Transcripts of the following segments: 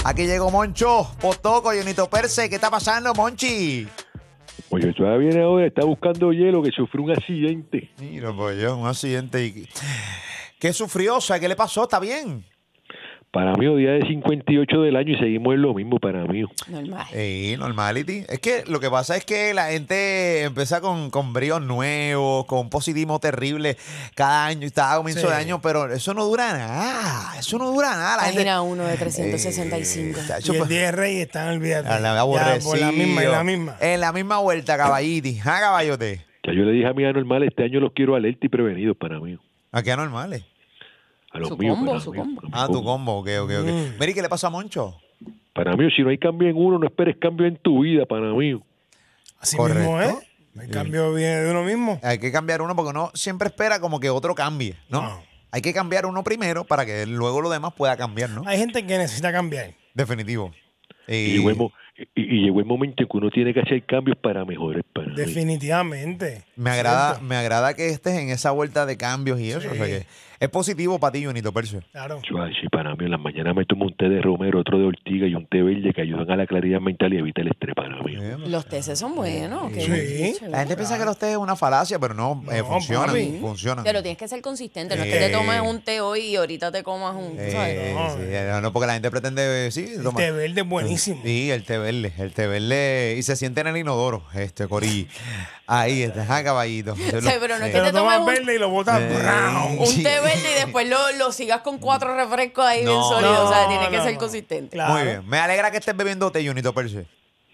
Aquí llegó Moncho, Potoco, Junito Perse. ¿Qué está pasando, Monchi? Oye, todavía viene ahora, está buscando hielo, que sufrió un accidente. Mira, pues yo, un accidente. ¿Qué sufrió? O sea, ¿qué le pasó? ¿Está bien? Para mí, día de 58 del año y seguimos en lo mismo para mí. Normal. Normality. Es que lo que pasa es que la gente empieza con bríos nuevos, con positivismo terrible cada año, cada comienzo de año, pero eso no dura nada. Eso no dura nada. Página 1 de 365. Y el día de Rey están olvidados. Por la misma. En la misma vuelta, caballiti. ¿Ah, caballote? Ya yo le dije a mi anormal, este año los quiero alerta y prevenidos para mí. ¿A qué anormales? A los Su míos, combo, para su mí, combo. a mi Tu combo, ok. Mira, ¿qué le pasó a Moncho? Para mí, si no hay cambio en uno, no esperes cambio en tu vida, para mí. Así Correcto. mismo es. El cambio viene de uno mismo. Hay que cambiar uno porque uno siempre espera como que otro cambie, ¿no? No. Hay que cambiar uno primero para que luego lo demás pueda cambiar, ¿no? Hay gente que necesita cambiar. Definitivo. Y llegó el momento en que uno tiene que hacer cambios para mejorar para mí. Definitivamente. Me agrada que estés en esa vuelta de cambios y eso. Sí. O sea que es positivo para ti, Junito Percio. Claro. Sí, para mí en las mañanas me tomo un té de romero, otro de ortiga y un té verde que ayudan a la claridad mental y evita el estrés para mí. Los teces son buenos. qué Sí. bien, La gente piensa que los té es una falacia, pero no, funcionan. papi. Funcionan. Pero tienes que ser consistente. No es que te tomes un té hoy y ahorita te comas un. ¿sabes? No, porque la gente pretende, El tomar. té verde es buenísimo. Sí, el té verde. Y se siente en el inodoro, Corillo. Ahí está, caballito. Sí, pero no es que Te te lo tomes tomas verde y lo botas brown. un Sí. té verde y después lo sigas con 4 refrescos ahí bien No, sólidos. O sea, no, tienes que no, ser no. consistente. Claro. Muy bien. Me alegra que estés bebiendo té, Junito Percio.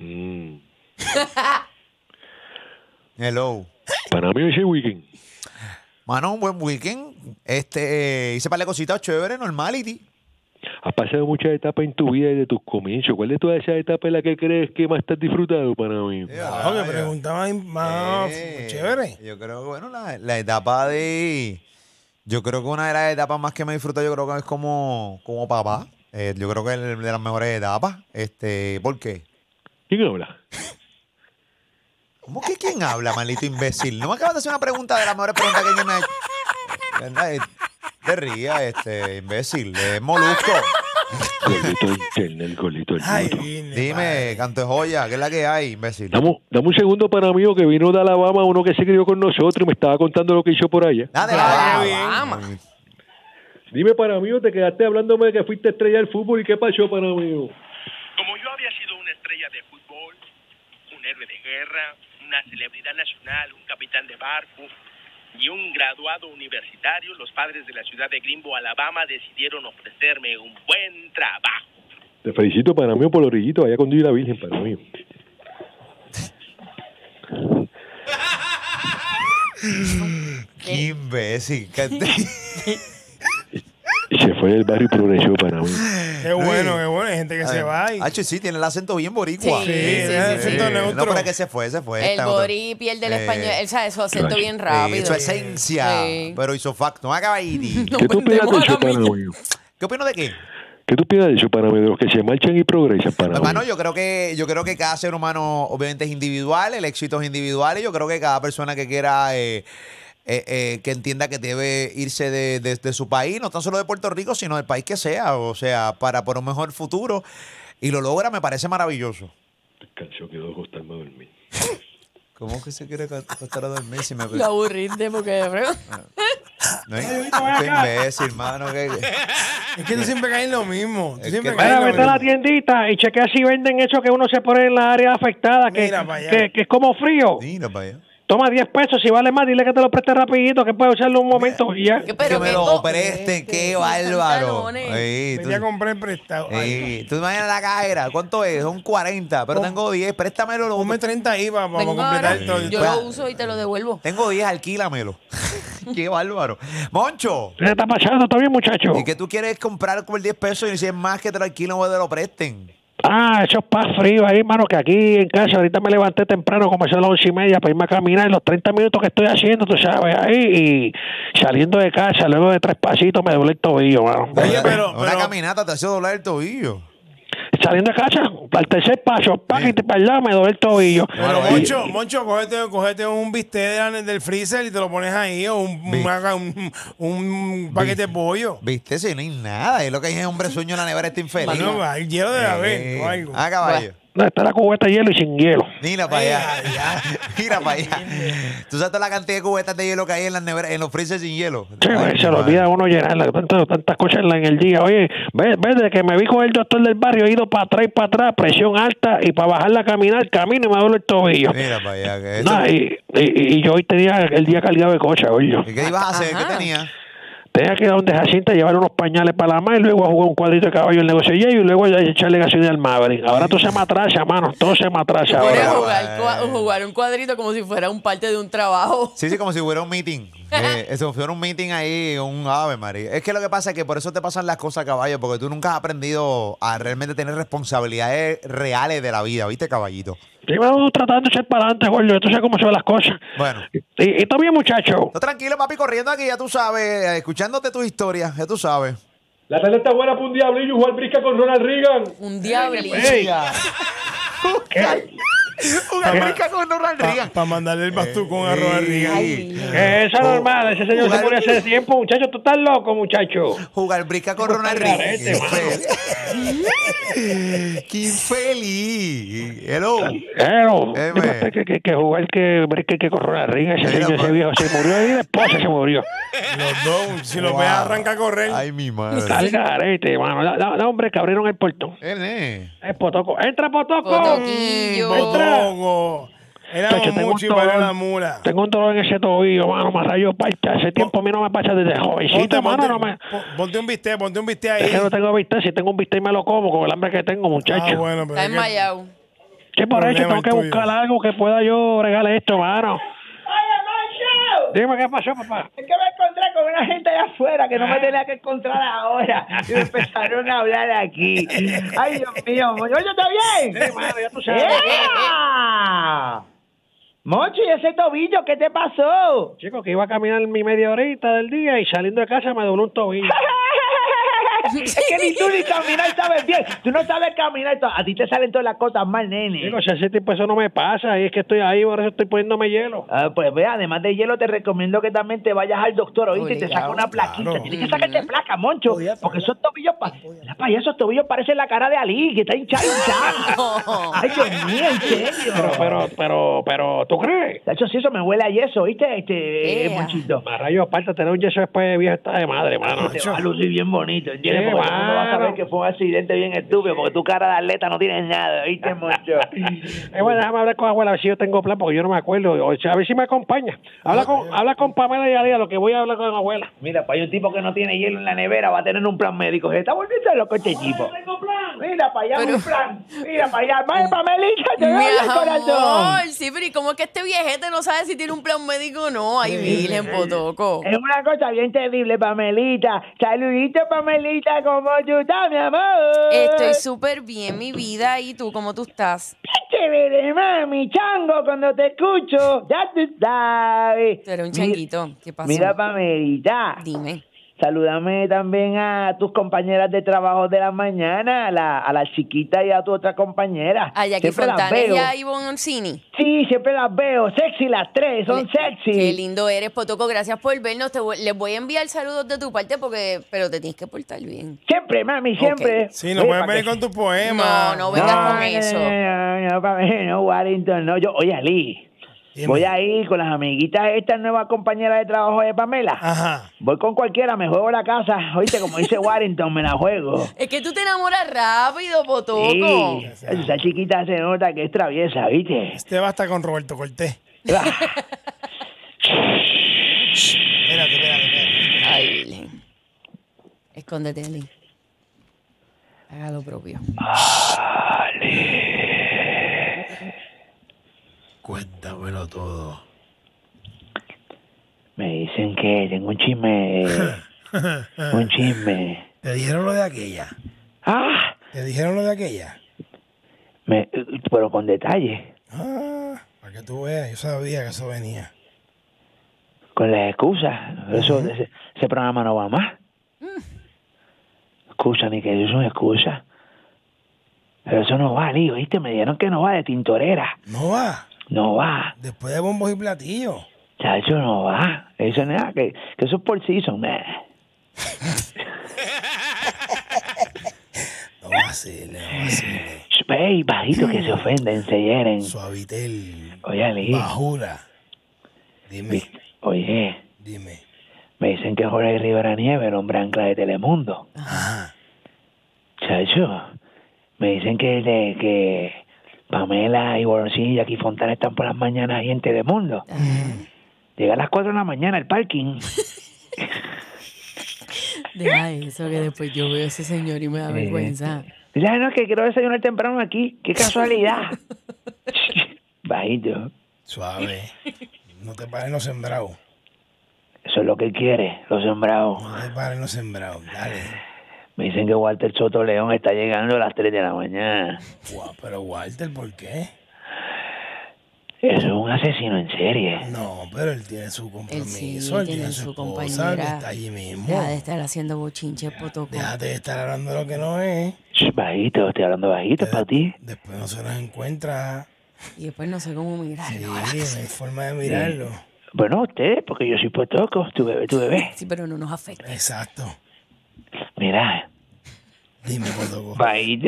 Hello. Para mí ese weekend. Mano, un buen weekend. Hice par de cositas chéveres, normality. Has pasado muchas etapas en tu vida desde tus comienzos. ¿Cuál de todas esas etapas es la que crees que más te has disfrutado para mí? No, que preguntaba más chévere. Yo creo que, bueno, la etapa de... Yo creo que una de las etapas más que me disfruto, yo creo que es como papá. Yo creo que es de las mejores etapas. ¿Por qué? ¿Quién habla? ¿Cómo que quién habla, maldito imbécil? No me acabas de hacer una pregunta de las mejores preguntas que yo me ha hecho. ¿Verdad? Te rías, imbécil. Es Molusco. Golito de internet, golito del Ay, voto. Dime, canto de joya, ¿qué es la que hay, imbécil? Dame un segundo para mí, que vino de Alabama, uno que se crió con nosotros y me estaba contando lo que hizo por allá. Dale, Alabama. Dime para mí, te quedaste hablándome de que fuiste estrella del fútbol y qué pasó para mí. Como yo había sido una estrella de fútbol, un héroe de guerra, una celebridad nacional, un capitán de barco y un graduado universitario, los padres de la ciudad de Greenville, Alabama, decidieron ofrecerme un buen trabajo. Te felicito para mí por orillito, allá con Dios y la Virgen para mí. Qué imbécil. Y se fue del barrio y progresó para mí. Qué bueno, qué bueno. Hay gente que se va. Y... Sí, tiene el acento bien boricua. Sí, el acento neutro. No, pero es que se fue. El Está bori pierde el español. Él sabe su acento bien rápido. Su esencia. Sí. Pero hizo facto. No haga ahí. No ¿Qué tú opinas de vendemos eso a la para milla. mí? ¿Qué opino de qué? ¿Qué tú opinas de eso para mí? De los que se marchan y progresan para Hermano, mí. yo creo que cada ser humano obviamente es individual, el éxito es individual y yo creo que cada persona que quiera que entienda que debe irse de su país, no tan solo de Puerto Rico, sino del país que sea, o sea, para por un mejor futuro y lo logra, me parece maravilloso. Canción quedó de acostarme a dormir. ¿Cómo que se quiere acostar a dormir si me... Lo aburriste porque... No es imbécil, hermano. Es que tú siempre caes en lo mismo. Tú siempre que- caes en Mira, lo vete a la mismo. tiendita y chequea si venden eso que uno se pone en la área afectada, que, Mira para allá. que es como frío. Mira para allá. Toma 10 pesos, si vale más, dile que te lo preste rapidito, que puede usarlo un momento y ya. Que me lo presten, qué bárbaro. Venía a comprar prestado. Ay, Tú imaginas la cajera, ¿cuánto es? Son 40, pero tengo 10, préstamelo. ponme 30 ahí para Vengo completar ahora, todo. yo lo uso y te lo devuelvo. Tengo 10, alquílamelo. Qué bárbaro. Moncho, ¿Qué está pasando? ¿Está bien, muchacho? ¿y qué tú quieres comprar por 10 pesos y si es más que te lo alquilan o te lo presten? Ah, eso es paz frío ahí, mano, que aquí en casa ahorita me levanté temprano, como eso a las 11:30 para irme a caminar, y los 30 minutos que estoy haciendo, tú sabes, ahí, y saliendo de casa, luego de 3 pasitos me doblé el tobillo, mano. Oye, Una caminata te hace doblar el tobillo. saliendo de casa, al tercer paso, paquete para allá, me doblé el tobillo. Pero Moncho, cógete un bistec del freezer y te lo pones ahí, o un paquete de pollo. ¿Viste? Si no hay nada. Es lo que hay es hombre sueño en la nevera, está infeliz. Bueno, hay hielo de la vez o algo. Ah, caballo. No, está la cubeta de hielo y sin hielo. Mira para allá. Mira para allá. ¿Tú sabes toda la cantidad de cubetas de hielo que hay en las neveras, en los freezers sin hielo? Sí, se le olvida a uno llenarla, tantas cosas en el día. Oye, ves, desde que me vi con el doctor del barrio, he ido para atrás y para atrás, presión alta, y para bajarla a caminar, camino y me duele el tobillo. Mira para allá. Que No, y yo hoy tenía el día cargado de cocha, oye. ¿Y qué ibas a hacer? Ajá. ¿Qué tenías? Tenía que ir a donde Jacinta, llevar unos pañales para la madre, y luego a jugar un cuadrito de caballo en el negocio y luego a echarle gasolina al Maverick. Ahora todo se me atrasa, mano, todo se me atrasa Puedes ahora. jugar un cuadrito como si fuera un parte de un trabajo. Sí, como si fuera un meeting. Eso fuera un meeting ahí, un ave, María. Es que lo que pasa es que por eso te pasan las cosas, caballo, porque tú nunca has aprendido a realmente tener responsabilidades reales de la vida, ¿viste, caballito? Sí, vamos tratando de echar para adelante, gordo, tú sabes cómo se ven las cosas. Bueno. Y todo bien, muchacho. No, tranquilo, papi, corriendo aquí, ya tú sabes, escuchándote tu historia, ya tú sabes. La tarde está buena para un diablillo y jugar brisca con Ronald Reagan. Un diablillo. Jugar brisca con Ronald Reagan. Para mandarle el bastucón a Ronald Reagan. Eso es normal, ese señor se murió hace tiempo, muchacho, tú estás loco, muchacho. Jugar brisca con Ronald Reagan. Carete, ¡Qué infeliz! Hello. Pero, Eme. que jugar que correr la riga, ese señor, ese viejo se murió y la esposa se murió. Los dos, si los ves, arranca a correr. Ay, mi madre. Tal garete, mano. Da, hombre, que abrieron el portón. Es Potoco. ¡Entra, Potoco! Potoquillo. Potoco. Era Chacho, tengo mucho y un para dolor. la mula. Tengo un dolor en ese tobillo, mano, me rayó parcha. Hace tiempo a mí no me pasa desde jovencito, mano, no me... Ponte un bistec Es ahí. que no tengo bistec, si tengo un bistec me lo como con el hambre que tengo, muchacho. Ah, bueno, pero Está es que- enmayado. Sí, por eso problema tengo que el tuyo. buscar algo que pueda yo regalar esto, mano. ¡Oye, Macho! Dime qué pasó, papá. Es que me encontré con una gente allá afuera que no me tenía que encontrar ahora. Y me empezaron a hablar aquí. Ay, Dios mío, Mocho, ¿está bien? Sí, mano, ya tú sabes. ¡Ea! Mocho, ¿y ese tobillo qué te pasó? Chico, que iba a caminar mi media horita del día y saliendo de casa me dobló un tobillo. Es que ni tú ni caminar sabes bien. Tú no sabes caminar. A ti te salen todas las cosas mal, nene. Digo, si ese tipo eso no me pasa, y es que estoy ahí, por eso estoy poniéndome hielo. Ah, pues ve, además de hielo, te recomiendo que también te vayas al doctor, ¿oíste? Y te saca una plaquita. claro. Tienes que sacarte placa, Moncho. Porque esos tobillos, esos tobillos parecen la cara de Ali, que está hinchado. Ay, Dios mío, en serio. Pero, ¿tú crees? De hecho, sí, eso me huele a yeso, ¿oíste? Ea. Monchito. A rayo, aparte, tener un yeso después de viejo está de madre, mano. Te va a lucir bien bonito, ¿entiendes? Sí, Porque todo el mundo va a saber mano. que fue un accidente bien estúpido, porque tu cara de atleta no tienes nada, ¿oíste, Moncho? Bueno, déjame hablar con abuela, a ver si yo tengo plan, porque yo no me acuerdo. O sea, a ver si me acompaña. Habla con Pamela y Alía, lo que voy a hablar con abuela. Mira, para un tipo que no tiene hielo en la nevera va a tener un plan médico. Se está volviendo loco este tipo. Mira, para allá Pero- un plan. Mira, para allá. Vaya, Pamelita, te Mi doy el corazón. amor, sí, pero ¿y cómo es que este viejete no sabe si tiene un plan médico o no? Ay, Virgen, Potoco. Es una cosa bien terrible, Pamelita. Saludito, Pamelita, ¿cómo tú estás, mi amor? Estoy súper bien, mi vida. ¿Y tú, cómo tú estás? Qué chévere, mami, chango, cuando te escucho. Ya tú sabes. Tú eres un changuito. ¿Qué pasó? Mira, Pamelita. Dime. Salúdame también a tus compañeras de trabajo de la mañana, a la chiquita y a tu otra compañera. A Jackie Siempre las Fontanes y veo. a Ivonne Orsini. Sí, siempre las veo. Sexy las tres, son sexy. Qué lindo eres, Potoco. Gracias por vernos. Les voy a enviar saludos de tu parte pero te tienes que portar bien. Siempre, mami, siempre. Sí, no Oye, puedes pa' venir que- con tu poema. No vengas con eso. No, Warrington, no. Oye, Ali, Dime. voy a ir con las amiguitas estas nuevas compañeras de trabajo de Pamela. Ajá. Voy con cualquiera, me juego la casa. Oíste, como dice Warrington, me la juego. Es que tú te enamoras rápido, Potoco. Sí, esa chiquita se nota que es traviesa, ¿viste? Este va a estar con Roberto Cortés. Espérate. Ay, Virgen. Escóndete, Ali. Haga lo propio. Cuéntamelo todo. Me dicen que tengo un chisme. Un chisme. ¿Te dijeron lo de aquella? Ah, ¿Te dijeron lo de aquella? pero con detalle. Ah, para que tú veas, yo sabía que eso venía. Con las excusas. Eso, ese programa no va más. Excusa, ni que eso es una excusa. Pero eso no va, Lío, ¿viste? Me dijeron que no va de tintorera. No va. No va. Después de bombos y platillos. Chacho, no va. Eso nada, que eso es por season, nah. No va a ser, no va a ser. Ey, bajito, que se ofenden, se hieren. Suavitel. Oye, Lee. Bajura. Dime, Oye, dime. me dicen que Jorge Rivera Nieves, el hombre ancla de Telemundo. Ajá. Chacho, me dicen que Pamela y Borosín y Jackie Fontana están por las mañanas ahí en Telemundo. Llega a las 4 de la mañana al parking. Deja eso, que después yo veo a ese señor y me da vergüenza. Dice, "Ay, no, que quiero desayunar temprano aquí. Qué casualidad." Bajito. Suave. No te pares en los sembrados. Eso es lo que él quiere, los sembrados. No te pares en los sembrados. Dale. Me dicen que Walter Soto León está llegando a las 3 de la mañana. Guau, pero Walter, ¿por qué? Eso es un asesino en serie. No, pero él tiene su Él compromiso. sí, él tiene tiene su esposa compañera. que está allí mismo. Deja de estar haciendo bochinche, Potoco. Déjate de estar hablando de lo que no es. Bajito, estoy hablando bajito, es para ti. Después no se nos encuentra. Y después no sé cómo Sí, mirarlo. no hay forma de mirarlo. Bueno, ustedes, porque yo soy Potoco, tu bebé. Sí, pero no nos afecta. Exacto. Mira, Dime, Potoco. bajito.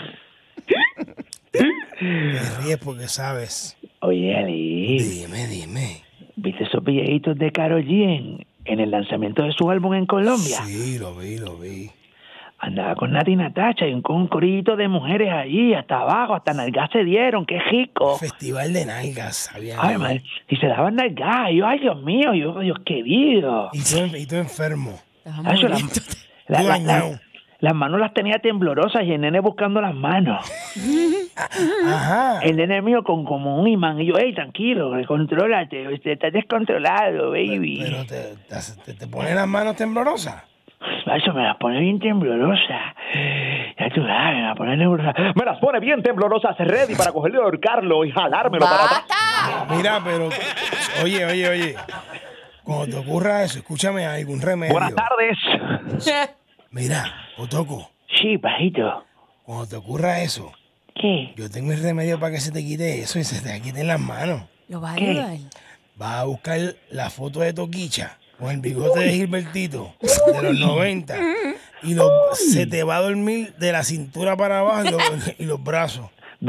Te ríes porque sabes. Oye, Ali, Dime. ¿viste esos videitos de Karol G en el lanzamiento de su álbum en Colombia? Sí, lo vi. Andaba con Nati Natacha y con un corillito de mujeres allí, hasta abajo, hasta nalgas se dieron, qué rico. Festival de nalgas, había. Ay, madre, y se daban nalgas, y yo, ay, Dios mío, Dios querido. Y tú enfermo. Estás Ay, yo muriéndote. la- Tú dañado. las manos las tenía temblorosas y el nene buscando las manos. Ajá. El nene mío con como un imán. Y yo, hey, tranquilo, contrólate, estás descontrolado, baby. Pero te ponen las manos temblorosas. Eso me las pone bien temblorosas. Ya tú sabes, me las pone temblorosas. Me las pone bien temblorosas, ready para cogerlo y ahorcarlo y jalármelo para atrás. ¡Basta! Mira, pero. Oye. Cuando te ocurra eso, escúchame algún remedio. Buenas tardes. Mira, Potoco, Sí, bajito. cuando te ocurra eso, ¿Qué? yo tengo el remedio para que se te quite eso y se te quiten las manos. ¿Lo vas a ¿Qué? ayudar? Vas a buscar la foto de Toquicha con el bigote de Gilbertito de los 90 y se te va a dormir de la cintura para abajo y los brazos.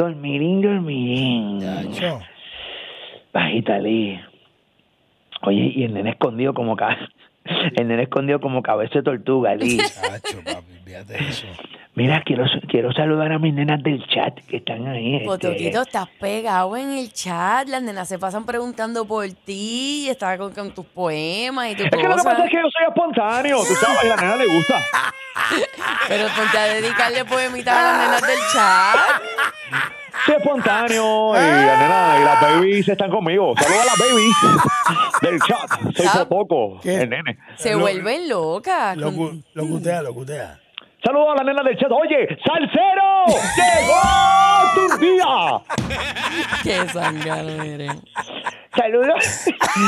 Dormirín. Chacho. Bajita, Lee. Oye, y el nene escondido como el nene escondido como cabeza de tortuga, Lee. Chacho, papi, fíjate eso. Mira, quiero saludar a mis nenas del chat que están ahí. Potoquito, estás pegado en el chat. Las nenas se pasan preguntando por ti. Y estás con tus poemas y tus Es que lo que cosas. pasa es que yo soy espontáneo, tú sabes, y a la nena le gusta. Pero ponte a dedicarle poemitas a las nenas del chat. Soy espontáneo y la nena y las babies están conmigo. Saludos a las babies del chat. Soy Ah. Potoco, ¿Qué? el nene. Se vuelven locas. con- Lo cutea. Saludos a la nena del chat. Oye, ¡Salsero! ¡Llegó tu día! Qué zángano eres. Saludos.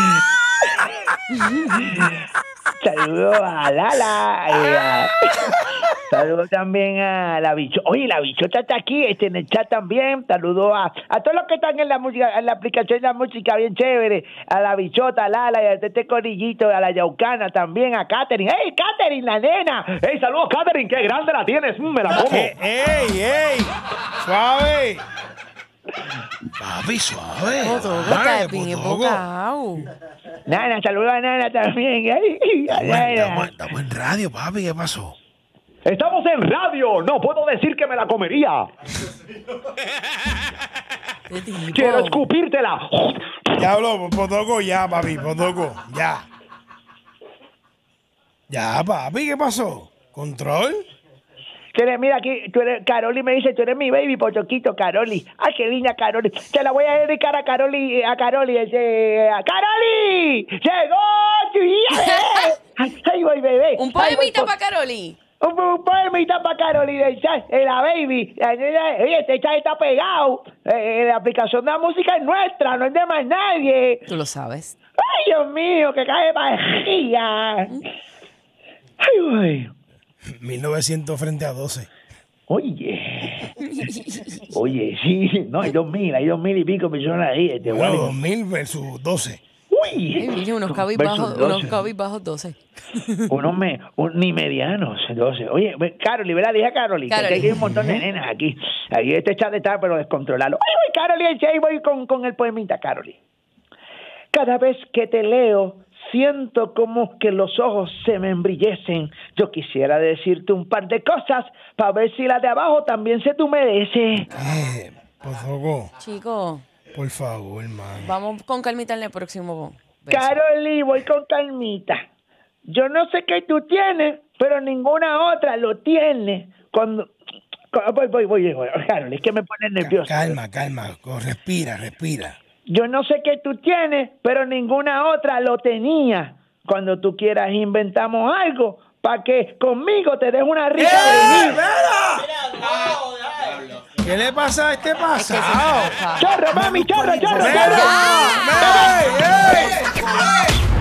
Saludos a Lala. Saludos también a la bichota. Oye, la bichota está aquí, en el chat también. Saludos a todos los que están en la música, en la aplicación de la música, bien chévere. A la bichota, a Lala, y a este corillito, a la Yaucana también, a Katherine. ¡Hey, Katherine, la nena! ¡Hey, saludos, Katherine! ¡Qué grande la tienes! Me la como. ¡Ey! ¡Suave! Papi, suave. Potoco, Ay, estás bien Potoco. embocado. Nana, saludos a Nana también. Ay, a Nana. Estamos en radio, papi. ¿Qué pasó? Estamos en radio. No puedo decir que me la comería. Qué tipo. Quiero escupírtela. Ya habló, Potoco, ya, papi, Potoco, ya. Ya, papi, ¿qué pasó? ¿Control? Mira aquí, tú eres, Caroli me dice, tú eres mi baby, Potoquito, Caroli. Ay, qué linda Caroli. Te la voy a dedicar a Caroli, a ¡Caroli! ¡Llegó tu día! Ay, voy, bebé. Un Ay, voy, poemita para Caroli. Un poemita para Caroli del chat, la baby. Oye, este chat está pegado. La aplicación de la música es nuestra, no es de más nadie. Tú lo sabes. Ay, Dios mío, que cae pajilla. Ay, güey. 1900 frente a 12. Oye, sí, no, hay 2,000 y pico personas ahí. Bueno, 2,000 versus 12. Ay, mira, unos versus cabizbajos 12. Ni medianos, 12. Oye, Caroli, ¿verdad? Dije a Caroli, que aquí hay un montón de nenas aquí. Aquí este chat está, pero descontrolado. Ay, Caroli, ahí voy con el poemita, Caroli. Cada vez que te leo, siento como que los ojos se me embrillecen. Yo quisiera decirte un par de cosas para ver si la de abajo también se te humedece. Por favor. Chico. Por favor, hermano. Vamos con calmita en el próximo beso. Caroli, voy con calmita. Yo no sé qué tú tienes, pero ninguna otra lo tiene. Voy. Caroli, es que me pone nervioso. Calma. Respira. Yo no sé qué tú tienes, pero ninguna otra lo tenía. Cuando tú quieras inventamos algo para que conmigo te des una rica ¿Qué le pasa a este pasado? ¡Chorro, mami! ¡Chorro!